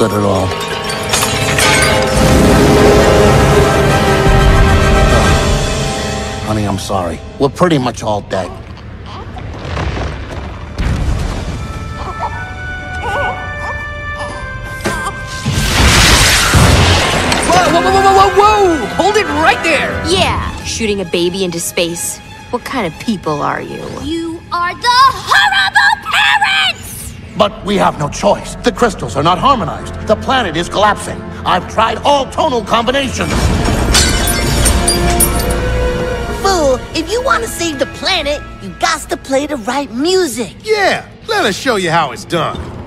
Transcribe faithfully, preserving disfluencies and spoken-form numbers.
good at all. Oh. Honey, I'm sorry. We're pretty much all dead. Whoa, whoa, whoa, whoa, whoa, whoa! Hold it right there! Yeah, shooting a baby into space. What kind of people are you? You are the horrible parents! But we have no choice. The crystals are not harmonized. The planet is collapsing. I've tried all tonal combinations. Fool, if you want to save the planet, you got to play the right music. Yeah, let us show you how it's done.